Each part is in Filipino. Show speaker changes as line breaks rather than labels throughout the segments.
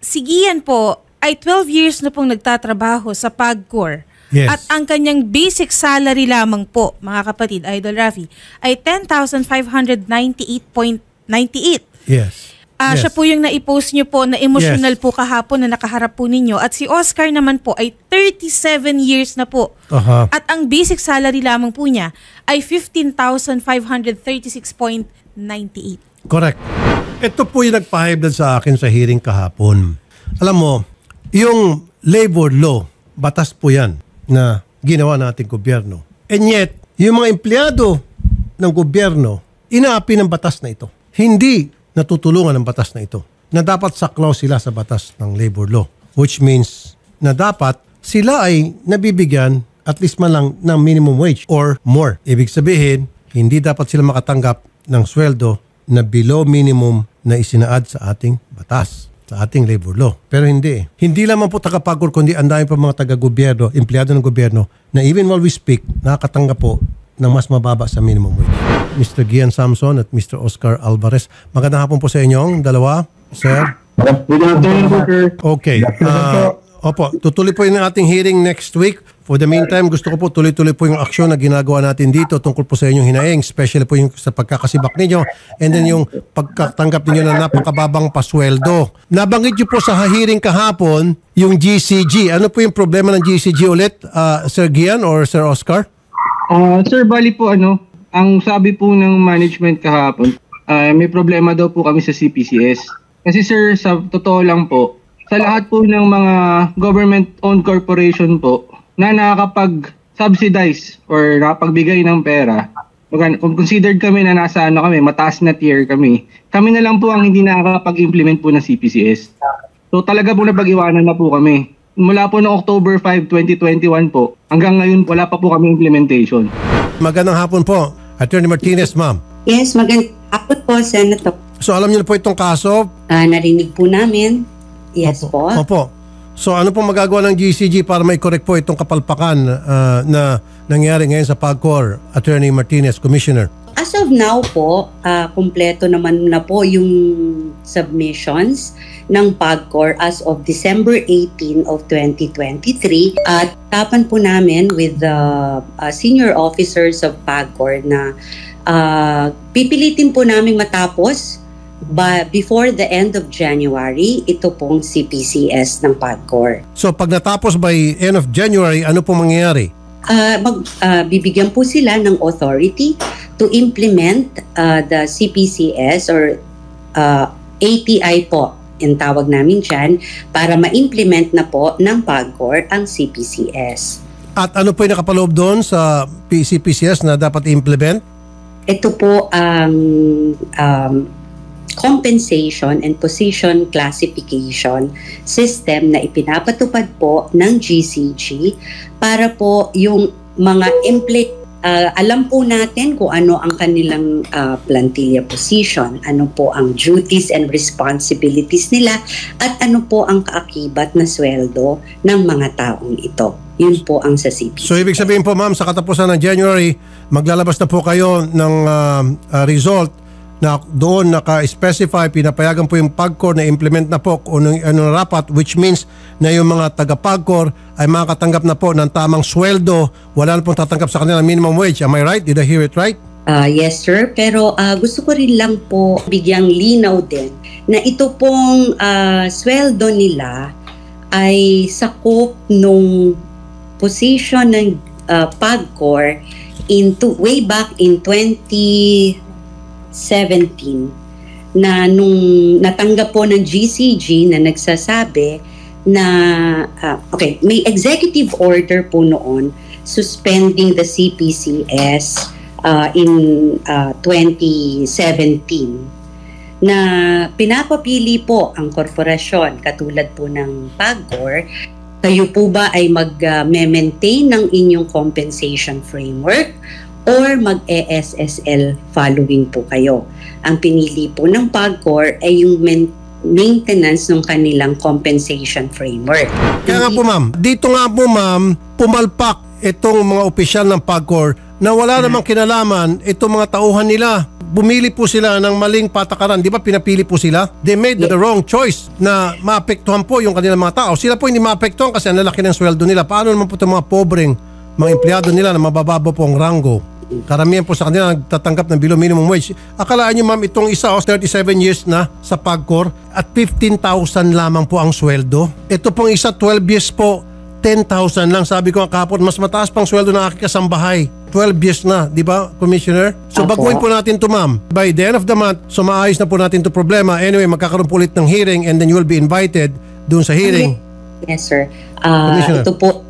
si Gian po ay 12 years na pong nagtatrabaho sa PAGCOR.
Yes.
At ang kanyang basic salary lamang po, mga kapatid, Idol Rafi, ay 10,598.98.
Yes. Yes.
Siya po yung na-post nyo po na emotional po kahapon na nakaharap po ninyo. At si Oscar naman po ay 37 years na po. At ang basic salary lamang po niya ay 15,536.98.
Correct. Ito po yung nagpahayag sa akin sa hearing kahapon. Alam mo, yung labor law, batas po yan na ginawa nating gobyerno. And yet, yung mga empleyado ng gobyerno, inaapi ng batas na ito. Hindi natutulungan ng batas na ito. Na dapat saklaw sila sa batas ng labor law. Which means na dapat sila ay nabibigyan at least man lang ng minimum wage or more. Ibig sabihin, hindi dapat sila makatanggap ng sweldo na below minimum na isinaad sa ating batas, sa ating labor law. Pero hindi. Hindi lamang po taga-PAGCOR kundi ang dami pa mga taga-gobyerno, empleyado ng gobyerno na even while we speak, nakakatanggap po ng mas mababa sa minimum wage. Mr. Gian Samson at Mr. Oscar Alvarez. Magandang hapon po sa inyong dalawa, sir.
Good afternoon po, sir.
Okay. Opo, tutuloy po yung ating hearing next week. For the meantime, gusto ko po tuloy-tuloy po yung aksyon na ginagawa natin dito tungkol po sa inyong hinaing, especially po yung sa pagkakasibak ninyo and then yung pagkatanggap ninyo na napakababang pasweldo. Nabanggit niyo po sa hearing kahapon yung GCG. Ano po yung problema ng GCG ulit, Sir Gian or Sir Oscar?
Sir, bali po ang sabi po ng management kahapon, may problema daw po kami sa CPCS. Kasi sir, sa totoo lang po, sa lahat po ng mga government-owned corporation po na nakakapag-subsidize or nakapagbigay ng pera, kung considered kami na nasa mataas na tier kami na lang po ang hindi nakakapag-implement po ng CPCS. So talaga po napag-iwanan na po kami. Mula po noong October 5, 2021 po, hanggang ngayon wala pa po kami implementation.
Magandang hapon po, Attorney Martinez, ma'am.
Yes, magandang hapon po, Senator.
So alam niyo na po itong kaso?
Narinig po namin. Yes po.
Opo. So ano po magagawa ng GCG para mai-correct po itong kapalpakan na nangyari ngayon sa PAGCOR, Attorney Martinez, Commissioner?
As of now po, kumpleto naman na po yung submissions ng PAGCOR as of December 18 of 2023. At tapan po namin with the senior officers of PAGCOR na pipilitin po namin matapos before the end of January, ito pong CPCS ng PAGCOR.
So pag natapos by end of January, ano po mangyayari?
Bibigyan po sila ng authority to implement the CPCS or ATI po, yung tawag namin dyan, para ma-implement na po ng PAGCOR ang CPCS.
At ano po yung nakapaloob doon sa CPCS na dapat implement?
Ito po ang compensation and position classification system na ipinapatupad po ng GCG para po yung mga alam po natin kung ano ang kanilang plantilla position, ano po ang duties and responsibilities nila, at ano po ang kaakibat na sweldo ng mga taong ito. Yun po ang sa CPCS.
So ibig sabihin po ma'am, sa katapusan ng January, maglalabas na po kayo ng result na doon naka-specify, pinapayagan po yung PAGCOR na implement na po kung ano rapat, which means na yung mga taga-PAGCOR ay makakatanggap na po ng tamang sweldo, wala na pong tatanggap sa kanila minimum wage. Am I right? Did I hear it right?
Yes sir, pero gusto ko rin lang po bigyang linaw din na ito pong sweldo nila ay sakop nung position ng PAGCOR way back in 2017 na nung natanggap po ng GCG na nagsasabi na may executive order po noon suspending the CPCS in 2017 na pinapapili po ang korporasyon katulad po ng PAGCOR, kayo po ba ay mag-maintain ng inyong compensation framework or mag-ESSL following po kayo. Ang pinili po ng PAGCOR ay yung maintenance ng kanilang compensation framework.
Kaya nga po ma'am, dito nga po ma'am, pumalpak itong mga opisyal ng PAGCOR na wala namang kinalaman itong mga tauhan nila. Bumili po sila ng maling patakaran. Di ba pinapili po sila? They made the wrong choice na maapektuhan po yung kanilang mga tao. Sila po hindi maapektuhan kasi ang lalaki ng sweldo nila. Paano naman po itong mga pobreng mga empleyado nila na mabababa po ang rango? Karamihan po sa kanila nagtatanggap ng below minimum wage. Akalaan nyo ma'am, itong isa 37 years na sa PAGCOR at 15,000 lamang po ang sweldo. Ito pong isa 12 years po, 10,000 lang. Sabi ko kahapon, mas mataas pang sweldo ng aking kasambahay. 12 years na, di ba, Commissioner? So baguhin po natin to ma'am. By the end of the month, so maayos na po natin to problema. Anyway, magkakaroon po ulit ng hearing and then you will be invited doon sa hearing.
Yes, sir. Ito po,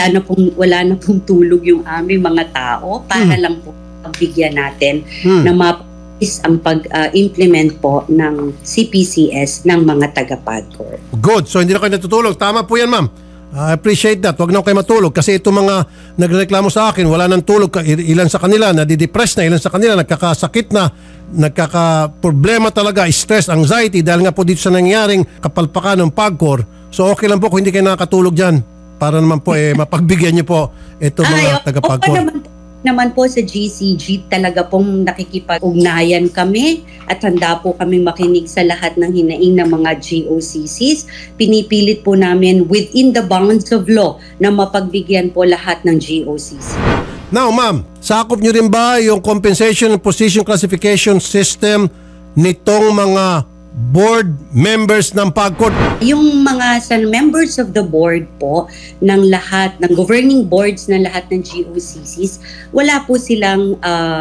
wala na pong tulog yung aming mga tao para lang po pagbigyan natin na mapis ang pag-implement po ng CPCS ng mga taga-PAGCOR.
Good. So hindi na kayo natutulog. Tama po yan, ma'am. I appreciate that. Huwag na kayo matulog kasi itong mga nagreklamo sa akin, wala nang tulog. Ilan sa kanila, nadidepress na. Ilan sa kanila, nagkakasakit na. Nagkakaproblema talaga, stress, anxiety dahil nga po dito sa nangyaring kapalpakan ng PAGCOR. So okay lang po kung hindi kayo nakakatulog dyan para naman po mapagbigyan niyo po itong mga taga-PAGCOR.
Naman po sa GCG talaga pong nakikipag-ugnayan kami at handa po kami makinig sa lahat ng hinaing ng mga GOCCs. Pinipilit po namin within the bounds of law na mapagbigyan po lahat ng GOCC.
Now ma'am, sakop nyo rin ba yung compensation and position classification system nitong mga board members ng PAGCOR?
Yung mga members of the board po ng lahat, ng governing boards ng lahat ng GOCCs, wala po silang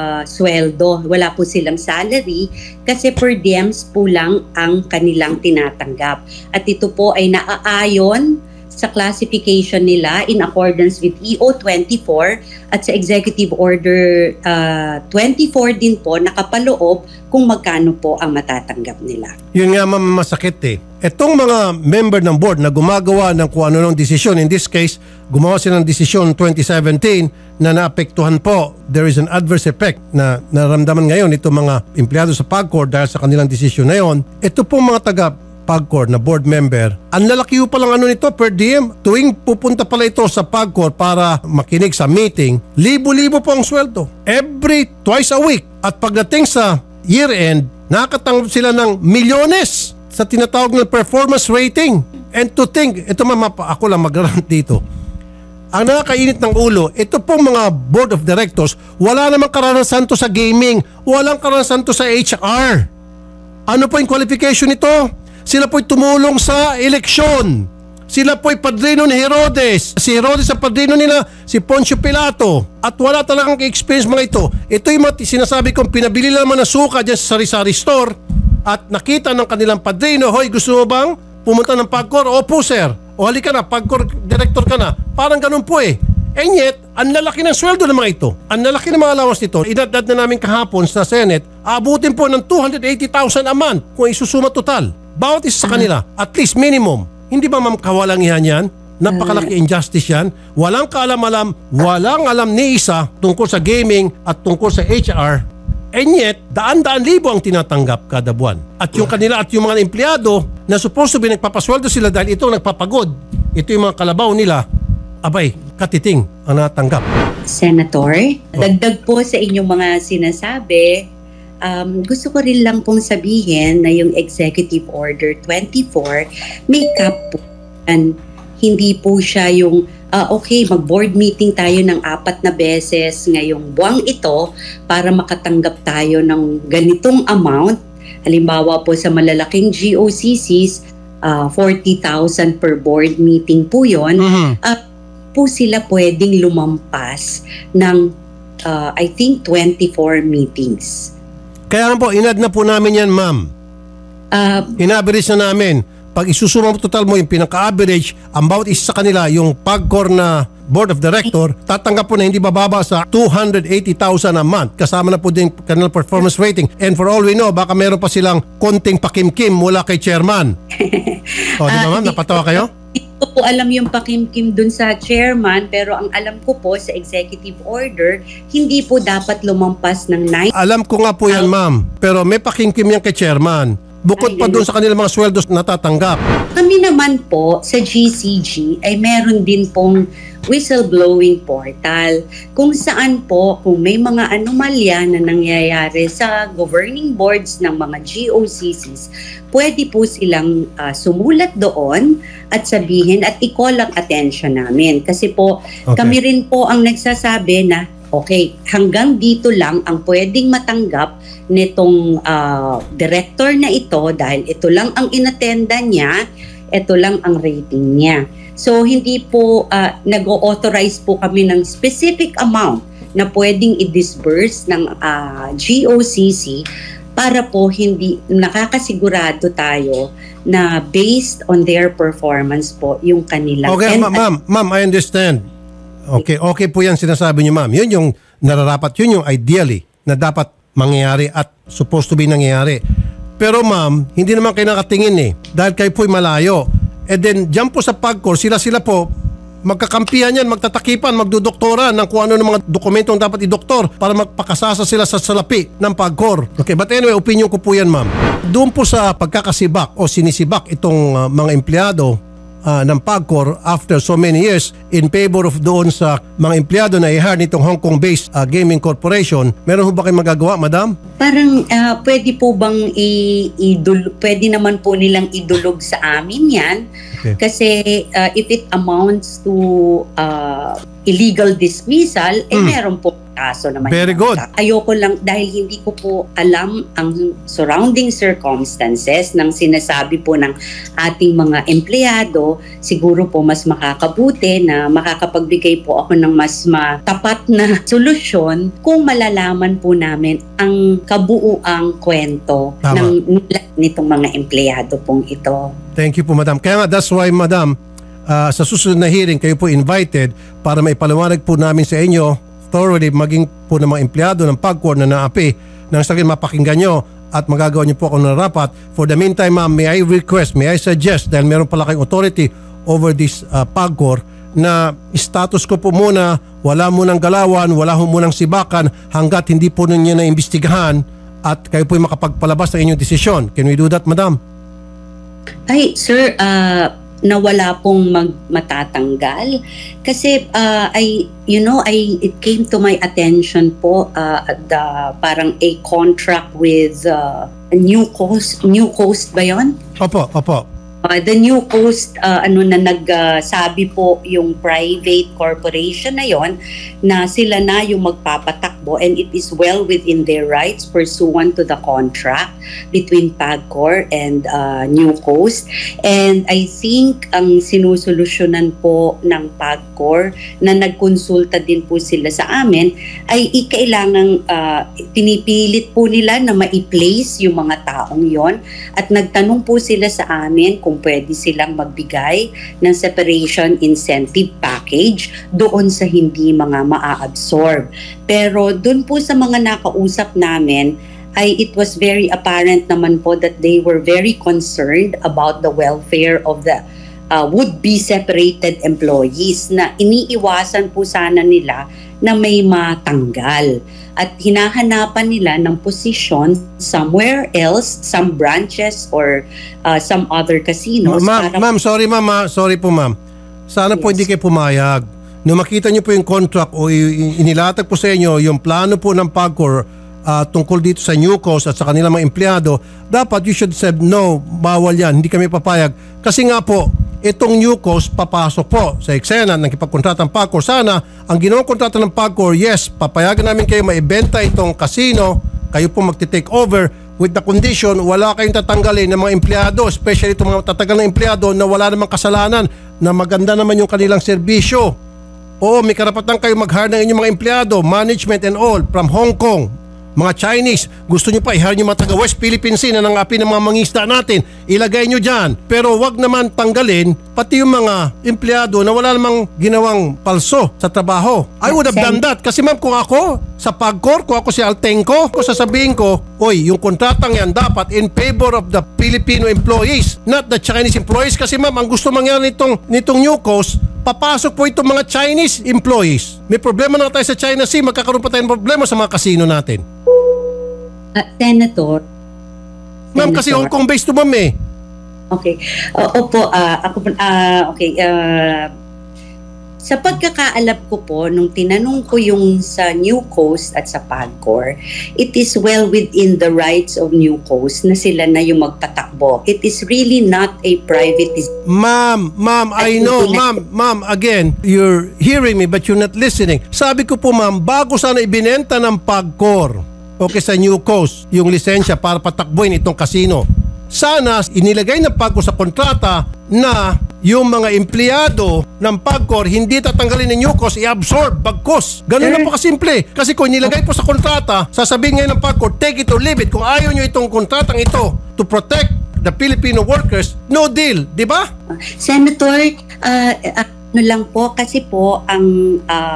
sweldo, wala po silang salary kasi per diems po lang ang kanilang tinatanggap. At ito po ay naaayon sa classification nila in accordance with EO 24 at sa Executive Order 24 din po nakapaloob kung magkano po ang matatanggap nila.
Yun nga ma'am, masakit eh. Etong mga member ng board na gumagawa ng kung ano ng desisyon, in this case, gumawa sila ng desisyon 2017 na naapektuhan po, there is an adverse effect na naramdaman ngayon itong mga empleyado sa PAGCOR dahil sa kanilang desisyon na yon. Ito pong mga taga PAGCOR na board member, ang lalaki po palang ano nito per diem. Tuwing pupunta pala ito sa PAGCOR para makinig sa meeting, libo-libo po ang sweldo. Twice a week. At pagdating sa year-end, nakakatanggap sila ng milyones sa tinatawag na performance rating. And to think, ito ako lang mag-rant dito. Ang nakakainit ng ulo, ito pong mga board of directors, wala namang karanasan to sa gaming, walang karanasan to sa HR. Ano po yung qualification nito? Sila po'y tumulong sa eleksyon. Sila po'y padrino ni Herodes. Si Herodes ang padrino nila, si Poncio Pilato. At wala talagang experience mga ito. Ito yung sinasabi kong pinabili naman ng suka dyan sa sari-sari store at nakita ng kanilang padrino, hoy, gusto mo bang pumunta ng PAGCOR? Opo, sir. O halika na, PAGCOR director ka na. Parang ganun po eh. And yet, ang lalaki ng sweldo ng mga ito. Ang lalaki ng mga allowance nito. Idadad na namin kahapon sa Senate, abutin po ng 280,000 a month kung isusuma total. Bawat isa sa kanila, at least minimum. Hindi ba ma'am kawalangihan yan? Napakalaki injustice yan. Walang kaalam-alam, walang alam ni isa tungkol sa gaming at tungkol sa HR. And yet, daan-daan libo ang tinatanggap kada buwan. At yung kanila at yung mga empleyado na supposed to be nagpapasweldo sila dahil ito nagpapagod. Ito yung mga kalabaw nila. Abay, katiting ang natanggap.
Senator, dagdag po sa inyong mga sinasabi, gusto ko rin lang pong sabihin na yung Executive Order 24 may cap po. And hindi po siya yung okay, mag-board meeting tayo ng 4 na beses ngayong buwang ito para makatanggap tayo ng ganitong amount. Halimbawa po sa malalaking GOCCs, 40,000 per board meeting po yun. Po sila pwedeng lumampas ng I think 24 meetings.
Kaya po, inad na po namin yan, ma'am. In-average na namin. Pag isusuma mo total mo yung pinaka-average, ang bawat isa sa kanila, yung PAGCOR na board of director, tatanggap po na hindi bababa sa 280,000 a month. Kasama na po din kanilang performance rating. And for all we know, baka meron pa silang konting pakimkim mula kay chairman. O, di ba ma'am? Napatawa kayo?
Hindi ko po alam yung pakimkim dun sa chairman, pero ang alam ko po sa executive order, hindi po dapat lumampas ng 9.
Alam ko nga po yan, ma'am. Pero may pakimkim yan kay chairman. Bukod pa doon sa kanilang mga sweldos natatanggap.
Kami naman po sa GCG ay meron din pong whistleblowing portal kung saan po kung may mga anomalya na nangyayari sa governing boards ng mga GOCCs, pwede po silang sumulat doon at sabihin at i-call ang attention namin. Kasi po kami rin po ang nagsasabi na okay, hanggang dito lang ang pwedeng matanggap nitong director na ito dahil ito lang ang inattenda niya, ito lang ang rating niya. So hindi po nag-authorize po kami ng specific amount na pwedeng i-disburse ng GOCC para po hindi nakakasigurado tayo na based on their performance po yung kanilang.
Okay, ma'am, I understand. Okay po yan sinasabi niyo, ma'am. Yun yung nararapat, yun yung ideally na dapat mangyayari at supposed to be nangyayari. Pero ma'am, hindi naman kayo nakatingin dahil kayo po'y malayo. And then, dyan po sa PAGCOR, sila po, magkakampihan yan, magtatakipan, magdudoktora ng kung ano ng mga dokumentong dapat idoktor para magpakasasa sila sa salapi ng PAGCOR. Okay, but anyway, opinion ko po yan, ma'am. Doon po sa pagkakasibak o sinisibak itong mga empleyado ng PAGCOR after so many years in favor of doon sa mga empleyado na i-hire nitong Hong Kong-based gaming corporation, meron ho ba kayong magagawa, madam?
Parang pwede po bang pwede naman po nilang idulog sa amin yan. Okay. Kasi if it amounts to illegal dismissal, meron po kaso naman.
Very good.
Ayoko lang dahil hindi ko po alam ang surrounding circumstances ng sinasabi po ng ating mga empleyado. Siguro po mas makakabuti na makakapagbigay po ako ng mas matapat na solusyon kung malalaman po namin ang kabuuang kwento nitong mga empleyado pong ito.
Thank you po, madam. Kaya nga, that's why, madam, sa susunod na hearing, kayo po invited para maipaliwanag po namin sa inyo thoroughly, maging po ng mga empleyado ng PAGCOR na naapi nang sa akin mapakinggan nyo at magagawa nyo po ako ng rapat. For the meantime, ma'am, may I suggest, dahil meron pala kayong authority over this PAGCOR, na status ko po muna, wala munang galawan, wala munang sibakan hanggat hindi po ninyo na imbestigahan at kayo po makapagpalabas ng inyong desisyon. Can we do that, madam?
Ay, sir, na wala pong matatanggal kasi it came to my attention po parang a contract with New Coast ba yon?
Opo.
The New Coast na nagsabi po yung private corporation na yon na sila na yung magpapatakbo and it is well within their rights pursuant to the contract between PAGCOR and New Coast. And I think ang sinusolusyonan po ng PAGCOR na nagkonsulta din po sila sa amin ay kailangang pinipilit po nila na ma-place yung mga taong yon at nagtanong po sila sa amin kung pwede silang magbigay ng separation incentive package doon sa hindi mga maa-absorb. Pero doon po sa mga nakausap namin, ay it was very apparent naman po that they were very concerned about the welfare of the would-be separated employees na iniiwasan po sana nila na may matanggal. At hinahanapan nila ng posisyon somewhere else, some branches or some other casinos.
Ma'am, sorry po ma'am. Sana po hindi kayo pumayag. Nung makita niyo po yung contract o inilatag po sa inyo yung plano po ng PAGCOR tungkol dito sa New Coast at sa kanilang mga empleyado, dapat you should say no, bawal yan, hindi kami papayag. Kasi nga po, itong New Coast papasok po sa eksena ng kipagkontrata ng PAGCOR. Sana ang ginawang kontrata ng PAGCOR, yes, papayagan namin kayo maibenta itong casino, kayo po magti-take over with the condition wala kayong tatanggalin ng mga empleyado, especially itong mga tatagal na empleyado na wala namang kasalanan, na maganda naman yung kanilang serbisyo. Oo, may karapatan kayo mag-hire ng inyong mga empleyado, management and all, from Hong Kong. Mga Chinese, gusto nyo pa i-hire nyo mga taga West Philippine Sea na nangapi ng mga mangisda natin, ilagay nyo dyan. Pero wag naman tanggalin pati yung mga empleyado na wala namang ginawang palso sa trabaho. I would have done that. Kasi ma'am, kung ako sa PAGCOR, kung ako si Altenco, kung sasabihin ko, oy, yung kontratang yan dapat in favor of the Filipino employees, not the Chinese employees. Kasi ma'am, ang gusto mangyari nitong New Coast, papasok po itong mga Chinese employees. May problema na tayo sa China Sea, magkakaroon pa tayong problema sa mga kasino natin.
Senator.
Ma'am, kasi Hong Kong based to ma'am eh.
Okay. Opo, ako okay. Sa pagkakaalap ko po, nung tinanong ko yung sa New Coast at sa PAGCOR, it is well within the rights of New Coast na sila na yung magpatakbo. It is really not a private...
Ma'am, I know, ma'am, again, you're hearing me but you're not listening. Sabi ko po ma'am, bago sana ibinenta ng PAGCOR, okay, sa New Coast, yung lisensya para patakbuhin itong casino, sana inilagay ng PAGCOR sa kontrata na yung mga empleyado ng PAGCOR hindi tatanggalin ng New Coast, i-absorb, bagkos. Ganun lang po kasimple. Kasi kung nilagay po sa kontrata, sasabihin ngayon ng PAGCOR, take it or leave it. Kung ayaw nyo itong kontratang ito to protect the Filipino workers, no deal. Di ba?
Senator, ano lang po, kasi po ang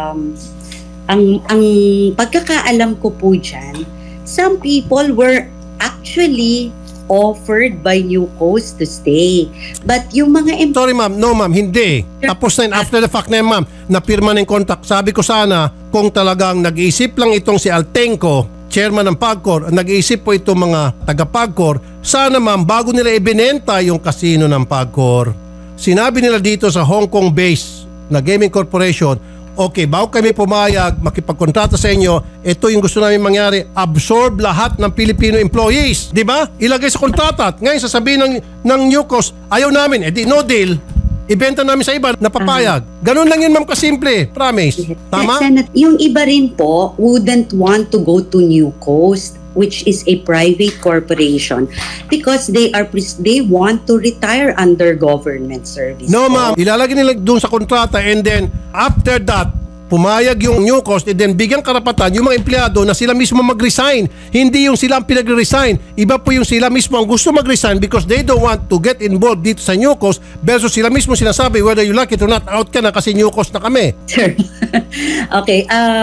pagkakaalam ko po dyan, some people were actually offered by New Coast to stay. But yung mga...
Sorry ma'am, no ma'am, hindi. Tapos na yun, after the fact na yun ma'am, napirma na yung contract. Sabi ko sana, kung talagang nag-iisip lang itong si Altenco, chairman ng PAGCOR, nag-iisip po itong mga taga-PAGCOR, sana ma'am, bago nila ibinenta yung casino ng PAGCOR, sinabi nila dito sa Hong Kong base na gaming corporation, okay, bago kami pumayag, makipagkontrata sa inyo, ito yung gusto namin mangyari, absorb lahat ng Filipino employees. Di ba? Ilagay sa kontrata. At ngayon sasabihin ng New Coast, ayaw namin, edi no deal, ibenta namin sa iba, napapayag. Ganun lang yun ma'am kasimple. Promise. Tama?
Yung iba rin po wouldn't want to go to New Coast, which is a private corporation, because they want to retire under government service.
No ma'am, ilalagay nila doon sa kontrata and then after that, pumayag yung New Coast and then bigyan karapatan yung mga empleyado na sila mismo mag-resign. Hindi yung sila ang pinag-resign. Iba po yung sila mismo ang gusto mag-resign because they don't want to get involved dito sa New Coast versus sila mismo sinasabi whether you like it or not, out ka na kasi New Coast na kami.
Sure. Okay,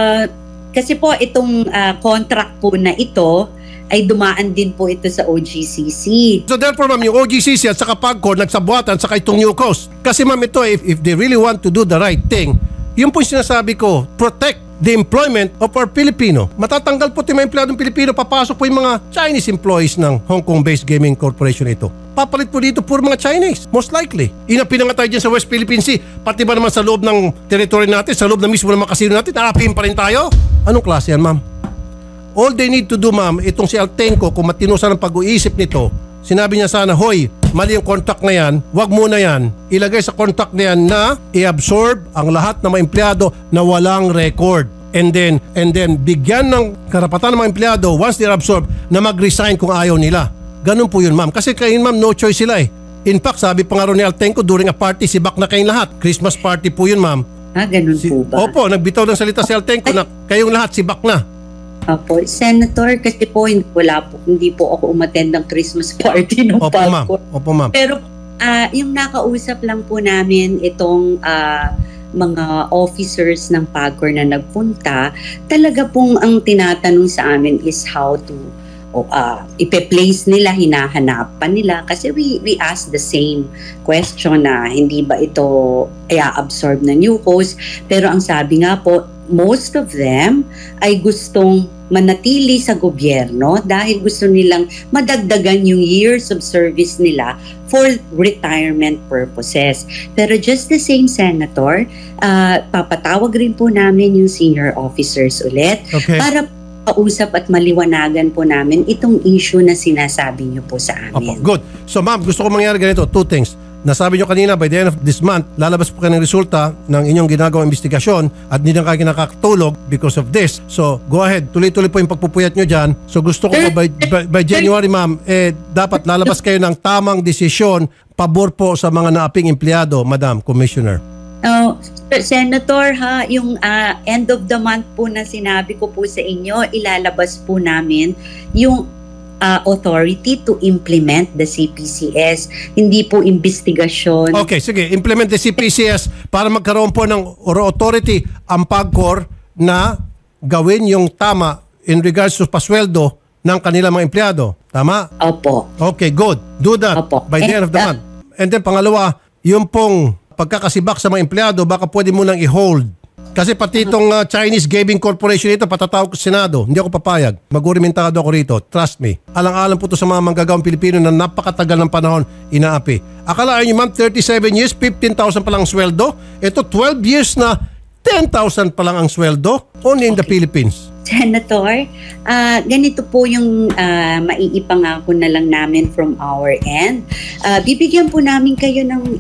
kasi po itong contract po na ito ay dumaan din po ito sa OGCC.
So therefore ma'am, yung OGCC at saka PAGCOR nagsabuatan saka itong New Coast. Kasi ma'am ito, if they really want to do the right thing, yun po yung sinasabi ko, protect the employment of our Filipino. Matatanggal po yung mga empleyadong Pilipino, papasok po yung mga Chinese employees ng Hong Kong-based gaming corporation ito. Papalit po dito puro mga Chinese, most likely. Inapin nga tayo dyan sa West Philippine Sea, pati ba naman sa loob ng territory natin, sa loob na mismo ng mga kasino natin, aapin pa rin tayo? Anong klase yan ma'am? All they need to do ma'am, itong si Altenco, kung matino sana ng pag-uisip nito, sinabi niya sana, hoy, mali yung contract na yan, wag muna yan, ilagay sa contract na yan na i-absorb ang lahat ng mga empleyado na walang record. And then bigyan ng karapatan ng mga empleyado once they're absorbed na mag-resign kung ayaw nila. Ganun po yun ma'am. Kasi kayo ma'am, no choice sila eh. In fact, sabi pa nga rin ni Altenco, during a party, sibak na kayong lahat. Christmas party po yun ma'am.
Ganun po ba?
Opo, nagbitaw ng salita si Altenco na kayong lahat sibak na.
Opo, Senator, kasi po hindi po ako umattend ng Christmas party ng PAGCOR.
Opo ma'am.
Pero yung nakausap lang po namin itong mga officers ng PAGCOR na nagpunta, talaga pong ang tinatanong sa amin is how to ipe-place nila, hinahanapan nila. Kasi we ask the same question na hindi ba ito i-absorb ng New Coast. Pero ang sabi nga po, most of them ay gustong manatili sa gobyerno dahil gusto nilang madagdagan yung years of service nila for retirement purposes. Pero just the same, Senator, papatawag rin po namin yung senior officers ulit para kausap at maliwanagan po namin itong issue na sinasabi niyo po sa amin.
Opo, good. So ma'am, gusto ko mangyari ganito, two things. Nasabi nyo kanina, by the end of this month, lalabas po kayo ng resulta ng inyong ginagawang investigasyon at hindi na kayo nakakatulog because of this. So, go ahead. Tuloy-tuloy po yung pagpupuyat nyo dyan. So, gusto ko po by January, ma'am, dapat lalabas kayo ng tamang desisyon pabor po sa mga naaping empleyado, Madam Commissioner.
Senator, yung end of the month po na sinabi ko po sa inyo, ilalabas po namin yung authority to implement the CPCS. Hindi po investigasyon.
Okay, sige. Implement the CPCS para magkaroon po ng authority ang PAGCOR na gawin yung tama in regards to pasweldo ng kanilang mga empleyado. Tama?
Opo.
Okay, good. Do that by the end of the month. And then pangalawa, yung pong pagkakasibak sa mga empleyado, baka pwede mo nang i-hold. Kasi pati itong Chinese Gaming Corporation ito, patatawag ko sa Senado. Hindi ako papayag. Mag-urimentado ako rito. Trust me. Alang-alang po ito sa mga manggagawang Pilipino na napakatagal ng panahon inaapi. Akalaan niyo, ma'am, 37 years, 15,000 pa lang ang sweldo. Ito, 12 years na 10,000 pa lang ang sweldo only in the Philippines.
Senator, ganito po yung maiipangako na lang namin from our end. Bibigyan po namin kayo ng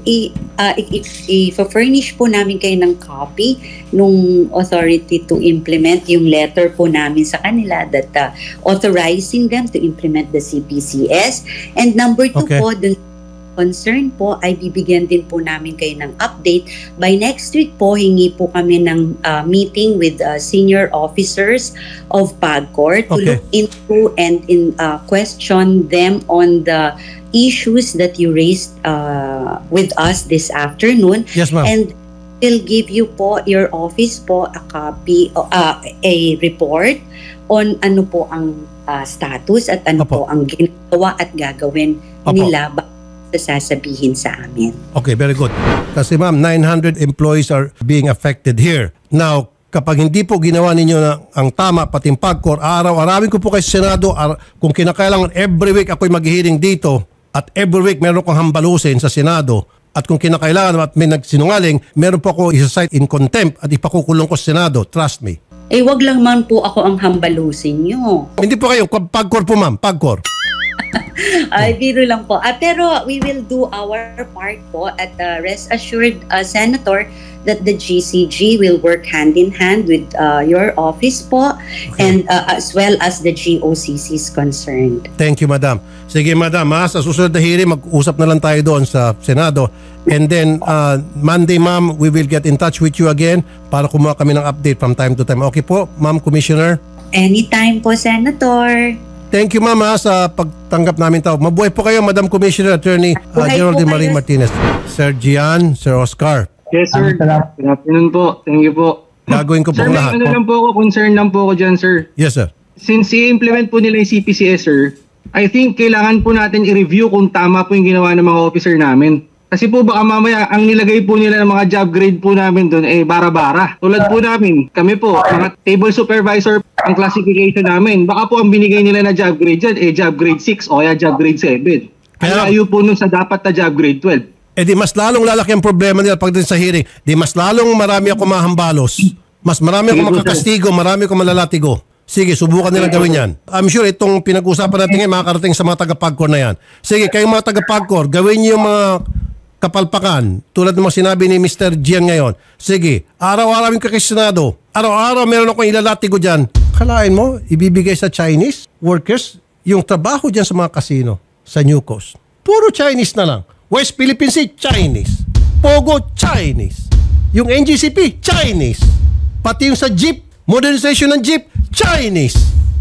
i-furnish po namin kayo ng copy nung authority to implement yung letter po namin sa kanila that authorizing them to implement the CPCS. And number 2
Okay.
po, dun concern po ay bibigyan din po namin kayo ng update. By next week po, hingi po kami ng meeting with senior officers of PAGCOR to
Okay.
look into and question them on the issues that you raised with us this afternoon.
Yes, ma'am.
And we'll give you po, your office po, a copy, a report on ano po ang status at ano
Opo.
po ang ginagawa at gagawin
Opo.
nila sasabihin sa amin.
Okay, very good. Kasi ma'am, 900 employees are being affected here. Now, kapag hindi po ginawa ninyo na ang tama, pati yung PAGCOR, araw-arawin ko po kay Senado, kung kinakailangan every week ako'y mag-hearing dito, at every week meron kong hambalusin sa Senado, at kung kinakailangan at may nagsinungaling, meron po ako isa-cite in contempt at ipakukulong ko sa Senado. Trust me.
Wag lang man po ako ang hambalusin nyo.
Hindi po kayo, PAGCOR po ma'am, PAGCOR.
Ay, biro lang po. Pero we will do our part po at rest assured, Senator, that the GCG will work hand in hand with your office po and as well as the GOCC is concerned.
Thank you, madam. Sige, madam, sa susunod na hearing, mag-usap na lang tayo doon sa Senado. And then, Monday, ma'am, we will get in touch with you again para kumuha kami ng update from time to time. Okay po, ma'am, Commissioner?
Anytime po, Senator.
Thank you, ma'am, sa pagtanggap namin tawag. Mabuhay po kayo, Madam Commissioner, Attorney
Buhay
Gerald
po
de Marie
kayo.
Martinez. Sir Gian, Sir Oscar,
Yes, sir. Good afternoon po. Thank you po.
gagawin ko po
Sir, may
lahat.
ano lang po ako, concern lang po ako dyan, sir.
Yes, sir.
Since i-implement po nila yung CPCS, sir, I think kailangan po natin i-review kung tama po yung ginawa ng mga officer namin. Kasi po baka mamaya ang nilagay po nila ng mga job grade po namin doon bara-bara. Tulad po namin, kami po, mga table supervisor ang classification namin. Baka po ang binigay nila na job grade dyan, job grade 6 o kaya job grade 7. Kaya ayaw po nun sa dapat na job grade 12.
Di mas lalong lalaki ang problema nila pagdating sa hearing. Di mas lalong marami ako mahambalos. Mas marami ako makakastigo, marami ako malalatigo. Sige, subukan nilang gawin yan. I'm sure itong pinag-usapan natin ngayon makakarating sa mga taga-PAGCOR na yan. Sige, kayong mga taga-PAGCOR, gawin niyo yung mga kapalpakan tulad ng mga sinabi ni Mr. Gian ngayon. Sige, araw-arawin ka kay Senado. Araw-araw meron akong ilalatigo dyan. Kalain mo, ibibigay sa Chinese workers yung trabaho dyan sa mga casino sa New Coast. Puro Chinese na lang. West Philippine Sea, Chinese. Pogo, Chinese. Yung NGCP, Chinese. Pati yung sa jeep, modernization ng jeep, Chinese.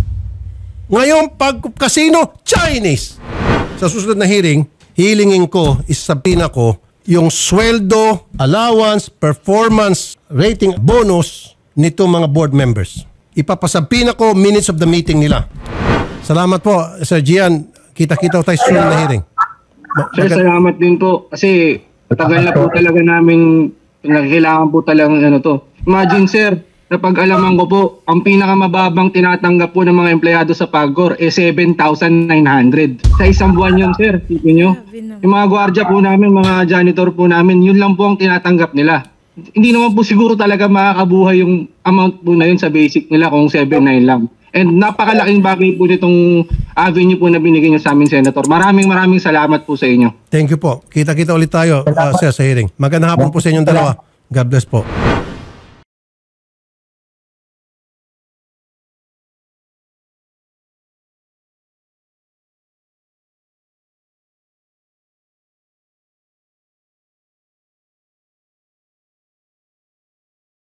Ngayon, pag casino, Chinese. Sa susunod na hearing, hilingin ko, isabina ko, yung sweldo, allowance, performance, rating, bonus nito mga board members. Ipapasabina ko minutes of the meeting nila. Salamat po, Sir Gian. Kita-kita tayo sa susunod na hearing.
Sir, salamat din po. Kasi tagal na po talaga namin kailangan po talagang to. Imagine, sir, napag-alaman ko po, ang pinakamababang tinatanggap po ng mga empleyado sa PAGCOR 7,900. Sa isang buwan yun, sir. Tipin nyo. Yung mga gwardiya po namin, mga janitor po namin, yun lang po ang tinatanggap nila. Hindi naman po siguro talaga makakabuhay yung amount po na yun sa basic nila kung 7,900 lang. And napakalaking bagay po nitong avenue po na binigay niyo sa amin, Senator. Maraming salamat po sa inyo.
Thank you po. Kita-kita ulit tayo, sir, sa hearing. Magandang hapon po sa inyong dalawa. God bless po.